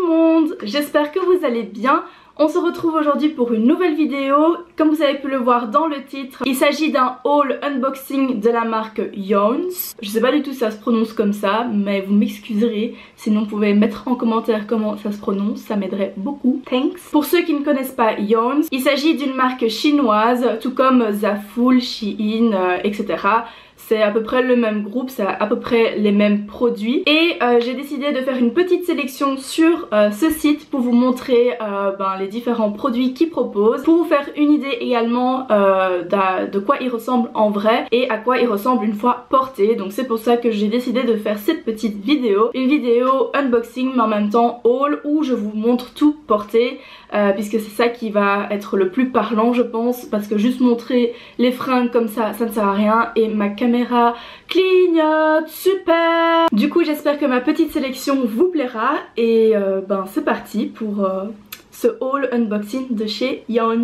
tout le monde, j'espère que vous allez bien. On se retrouve aujourd'hui pour une nouvelle vidéo. Comme vous avez pu le voir dans le titre, il s'agit d'un haul unboxing de la marque Jones. Je sais pas du tout si ça se prononce comme ça, mais vous m'excuserez. Sinon vous pouvez mettre en commentaire comment ça se prononce, ça m'aiderait beaucoup. Thanks. Pour ceux qui ne connaissent pas Jones, il s'agit d'une marque chinoise, tout comme Zaful, Shein, etc. C'est à peu près le même groupe, c'est à peu près les mêmes produits. Et j'ai décidé de faire une petite sélection sur ce site pour vous montrer les différents produits qu'ils proposent. Pour vous faire une idée également de quoi ils ressemblent en vrai et à quoi ils ressemblent une fois portés. Donc c'est pour ça que j'ai décidé de faire cette petite vidéo. Une vidéo unboxing mais en même temps haul où je vous montre tout porté. Puisque c'est ça qui va être le plus parlant je pense, parce que juste montrer les fringues comme ça ne sert à rien et ma caméra clignote, super. Du coup j'espère que ma petite sélection vous plaira et c'est parti pour ce haul unboxing de chez Jones.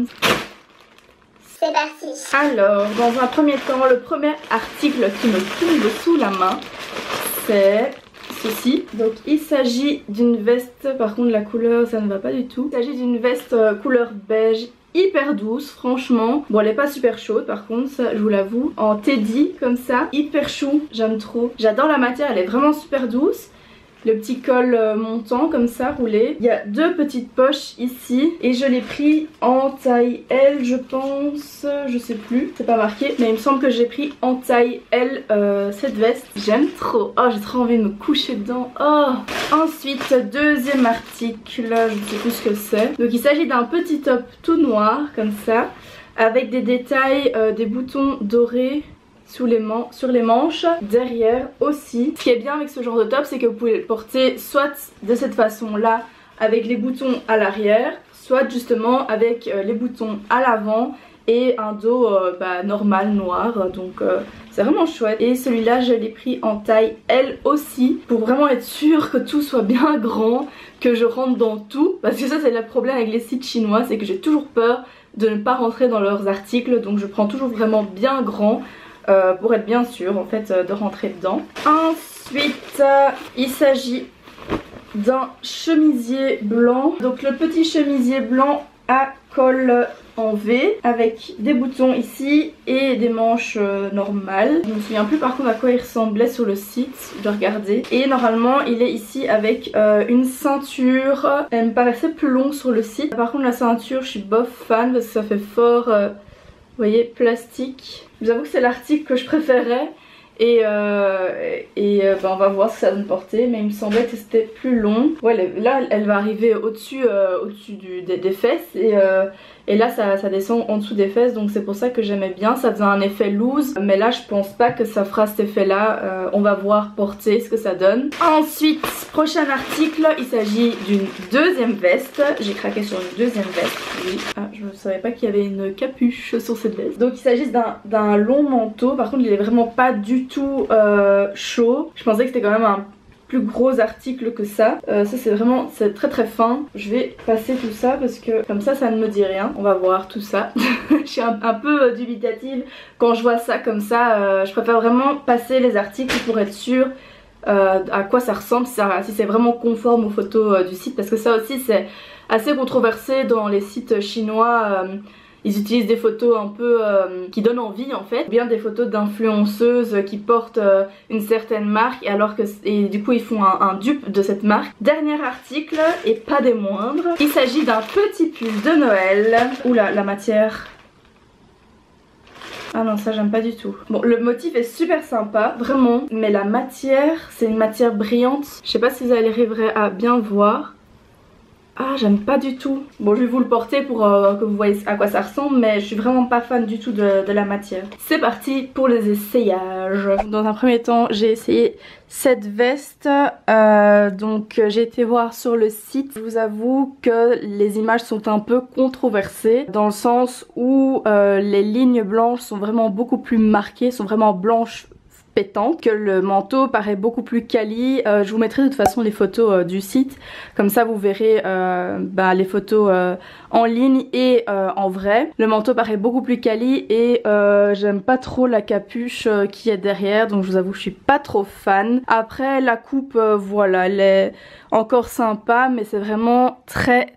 C'est parti. Alors dans un premier temps, le premier article qui me tombe sous la main c'est ceci. Donc il s'agit d'une veste, par contre la couleur ça ne va pas du tout. Il s'agit d'une veste couleur beige hyper douce franchement. Bon elle est pas super chaude par contre, ça je vous l'avoue. En teddy comme ça, hyper chou, j'aime trop. J'adore la matière, elle est vraiment super douce. Le petit col montant comme ça roulé. Il y a deux petites poches ici et je l'ai pris en taille L je pense, je sais plus, c'est pas marqué mais il me semble que j'ai pris en taille L cette veste. J'aime trop, oh j'ai trop envie de me coucher dedans. Oh. Ensuite deuxième article, je ne sais plus ce que c'est. Donc il s'agit d'un petit top tout noir comme ça avec des détails, des boutons dorés sur les manches, derrière aussi. Ce qui est bien avec ce genre de top c'est que vous pouvez le porter soit de cette façon là avec les boutons à l'arrière, soit justement avec les boutons à l'avant et un dos normal noir, donc c'est vraiment chouette. Et celui-là je l'ai pris en taille L aussi pour vraiment être sûre que tout soit bien grand, que je rentre dans tout, parce que ça c'est le problème avec les sites chinois, c'est que j'ai toujours peur de ne pas rentrer dans leurs articles, donc je prends toujours vraiment bien grand pour être bien sûr en fait de rentrer dedans. Ensuite il s'agit d'un chemisier blanc, donc le petit chemisier blanc à col en V avec des boutons ici et des manches normales. Je me souviens plus par contre à quoi il ressemblait sur le site, je vais regarder. Et normalement il est ici avec une ceinture, elle me paraissait plus longue sur le site. Par contre la ceinture je suis bof fan parce que ça fait fort vous voyez, plastique. Je vous avoue que c'est l'article que je préférais et on va voir ce que ça donne porter, mais il me semblait que c'était plus long. Ouais, là elle va arriver au-dessus des fesses et là ça descend en dessous des fesses, donc c'est pour ça que j'aimais bien. Ça faisait un effet loose, mais là je pense pas que ça fera cet effet là. On va voir porter ce que ça donne. Ensuite prochain article, il s'agit d'une deuxième veste. J'ai craqué sur une deuxième veste, oui. Ah, je ne savais pas qu'il y avait une capuche sur cette veste. Donc il s'agit d'un long manteau, par contre il est vraiment pas du tout chaud. Je pensais que c'était quand même un plus gros article que ça. Ça c'est très très fin. Je vais passer tout ça parce que comme ça ne me dit rien. On va voir tout ça. Je suis un peu dubitative quand je vois ça comme ça. Je préfère vraiment passer les articles pour être sûre à quoi ça ressemble, si c'est vraiment conforme aux photos du site, parce que ça aussi c'est assez controversé dans les sites chinois. Ils utilisent des photos un peu qui donnent envie en fait, ou bien des photos d'influenceuses qui portent une certaine marque et du coup ils font un dupe de cette marque. Dernier article et pas des moindres, il s'agit d'un petit pull de Noël. Oula, la matière. Ah non, ça j'aime pas du tout. Bon, le motif est super sympa, vraiment, mais la matière, c'est une matière brillante. Je sais pas si vous arriverez à bien voir. Ah, j'aime pas du tout. Bon, je vais vous le porter pour que vous voyez à quoi ça ressemble, mais je suis vraiment pas fan du tout de la matière. C'est parti pour les essayages. Dans un premier temps, j'ai essayé cette veste. Donc j'ai été voir sur le site. Je vous avoue que les images sont un peu controversées, dans le sens où les lignes blanches sont vraiment beaucoup plus marquées, sont vraiment blanches pétante, que le manteau paraît beaucoup plus quali. Je vous mettrai de toute façon les photos du site, comme ça vous verrez les photos en ligne et en vrai. Le manteau paraît beaucoup plus quali et j'aime pas trop la capuche qui est derrière, donc je vous avoue je suis pas trop fan. Après la coupe voilà, elle est encore sympa, mais c'est vraiment très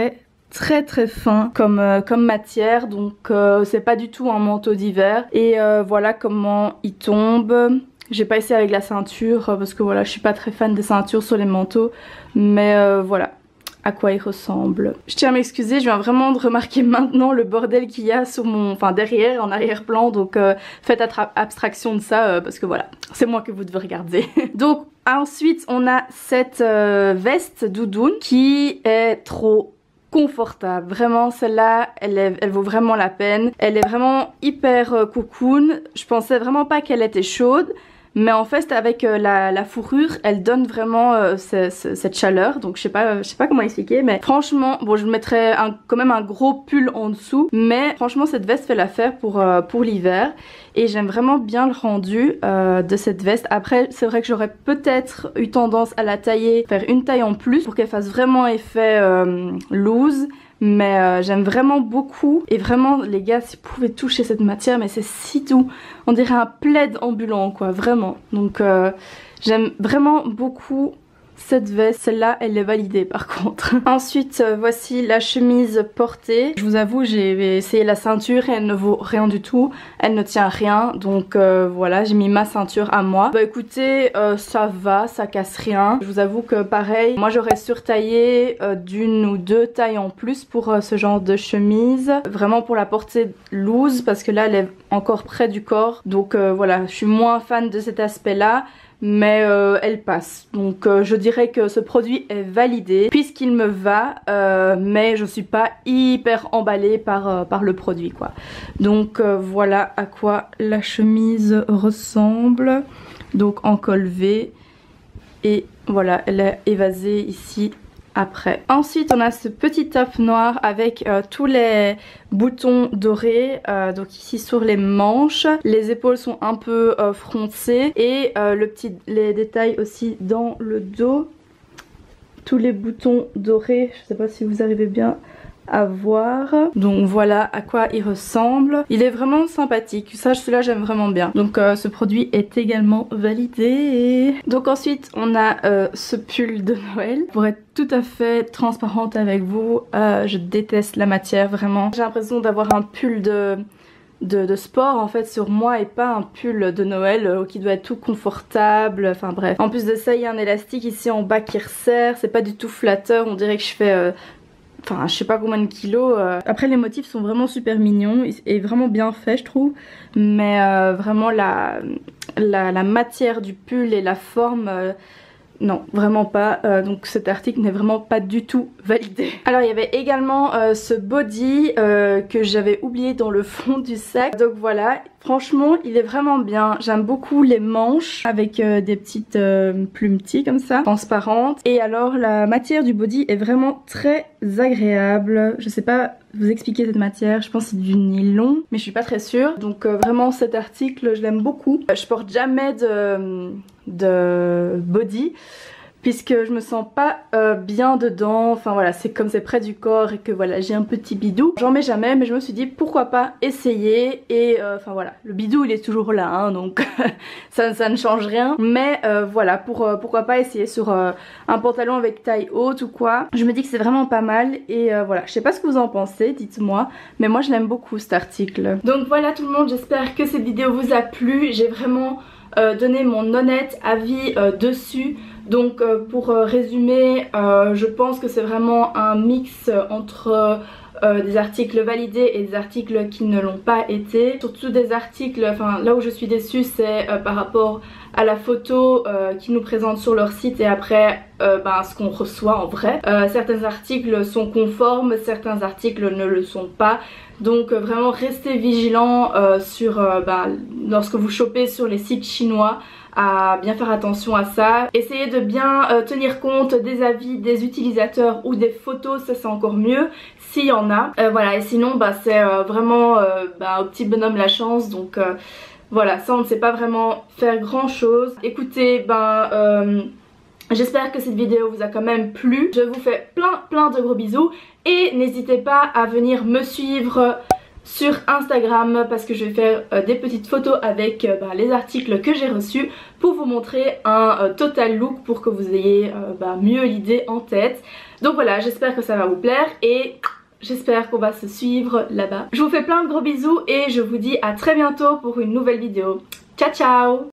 fin comme matière, donc c'est pas du tout un manteau d'hiver. Et voilà comment il tombe. J'ai pas essayé avec la ceinture parce que voilà, je suis pas très fan des ceintures sur les manteaux, mais voilà à quoi il ressemble. Je tiens à m'excuser, je viens vraiment de remarquer maintenant le bordel qu'il y a sur mon, derrière, en arrière-plan, donc faites abstraction de ça parce que voilà, c'est moi que vous devez regarder. Donc ensuite on a cette veste doudoune qui est trop confortable, vraiment celle-là elle vaut vraiment la peine. Elle est vraiment hyper cocoon. Je pensais vraiment pas qu'elle était chaude, mais en fait avec la fourrure elle donne vraiment cette chaleur, donc je sais pas comment expliquer, mais franchement bon, je mettrais quand même un gros pull en dessous, mais franchement cette veste fait l'affaire pour l'hiver et j'aime vraiment bien le rendu de cette veste. Après c'est vrai que j'aurais peut-être eu tendance à la tailler, faire une taille en plus pour qu'elle fasse vraiment effet loose. Mais j'aime vraiment beaucoup. Et vraiment les gars, si vous pouvez toucher cette matière, mais c'est si doux. On dirait un plaid ambulant quoi, vraiment. Donc j'aime vraiment beaucoup cette veste. Celle-là elle est validée par contre. Ensuite voici la chemise portée. Je vous avoue j'ai essayé la ceinture et elle ne vaut rien du tout. Elle ne tient rien, donc voilà, j'ai mis ma ceinture à moi. Bah écoutez, ça va, ça casse rien. Je vous avoue que pareil, moi j'aurais surtaillé d'une ou deux tailles en plus pour ce genre de chemise. Vraiment pour la porter loose parce que là elle est encore près du corps. Donc voilà, je suis moins fan de cet aspect là. Mais elle passe, donc je dirais que ce produit est validé puisqu'il me va, mais je suis pas hyper emballée par le produit quoi. Donc voilà à quoi la chemise ressemble, donc en col V, et voilà elle est évasée ici après. Ensuite on a ce petit top noir avec tous les boutons dorés, donc ici sur les manches. Les épaules sont un peu froncées et les détails aussi dans le dos. Tous les boutons dorés, je sais pas si vous arrivez bien à voir. Donc voilà à quoi il ressemble. Il est vraiment sympathique, ça celui-là j'aime vraiment bien. Donc ce produit est également validé. Donc ensuite on a ce pull de Noël. Pour être tout à fait transparente avec vous, je déteste la matière vraiment. J'ai l'impression d'avoir un pull de sport en fait sur moi et pas un pull de Noël qui doit être tout confortable, enfin bref. En plus de ça il y a un élastique ici en bas qui resserre, c'est pas du tout flatteur, on dirait que je fais enfin je sais pas combien de kilos. Après les motifs sont vraiment super mignons et vraiment bien faits je trouve, mais vraiment la matière du pull et la forme non vraiment pas, donc cet article n'est vraiment pas du tout validé. Alors il y avait également ce body que j'avais oublié dans le fond du sac, donc voilà, franchement il est vraiment bien. J'aime beaucoup les manches avec des petites plumetis comme ça, transparentes, et alors la matière du body est vraiment très agréable. Je sais pas vous expliquer cette matière, je pense que c'est du nylon mais je suis pas très sûre, donc vraiment cet article je l'aime beaucoup. Je porte jamais de body puisque je me sens pas bien dedans, enfin voilà, c'est comme c'est près du corps et que voilà j'ai un petit bidou, j'en mets jamais, mais je me suis dit pourquoi pas essayer, et enfin voilà, le bidou il est toujours là hein, donc ça ne change rien, mais voilà, pourquoi pas essayer sur un pantalon avec taille haute ou quoi. Je me dis que c'est vraiment pas mal, et voilà, je sais pas ce que vous en pensez, dites-moi, mais moi je l'aime beaucoup cet article. Donc voilà tout le monde, j'espère que cette vidéo vous a plu, j'ai vraiment donné mon honnête avis dessus. Donc pour résumer, je pense que c'est vraiment un mix entre des articles validés et des articles qui ne l'ont pas été. Surtout des articles, enfin là où je suis déçue c'est par rapport à la photo qu'ils nous présentent sur leur site et après ce qu'on reçoit en vrai. Certains articles sont conformes, certains articles ne le sont pas. Donc vraiment restez vigilants lorsque vous chopez sur les sites chinois, à bien faire attention à ça. Essayez de bien tenir compte des avis des utilisateurs ou des photos, ça c'est encore mieux s'il y en a. Voilà, et sinon c'est vraiment au petit bonhomme la chance, donc voilà, ça on ne sait pas vraiment faire grand chose. Écoutez, j'espère que cette vidéo vous a quand même plu. Je vous fais plein de gros bisous et n'hésitez pas à venir me suivre sur Instagram parce que je vais faire des petites photos avec les articles que j'ai reçus pour vous montrer un total look pour que vous ayez mieux l'idée en tête. Donc voilà, j'espère que ça va vous plaire et j'espère qu'on va se suivre là-bas. Je vous fais plein de gros bisous et je vous dis à très bientôt pour une nouvelle vidéo. Ciao ciao!